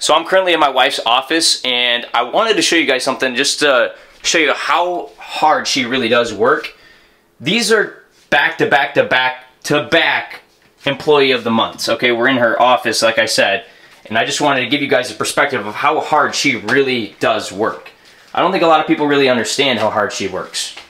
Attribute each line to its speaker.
Speaker 1: So I'm currently in my wife's office, and I wanted to show you guys something just to show you how hard she really does work. These are back to back to back to back employee of the months. Okay, we're in her office, like I said, and I just wanted to give you guys a perspective of how hard she really does work. I don't think a lot of people really understand how hard she works.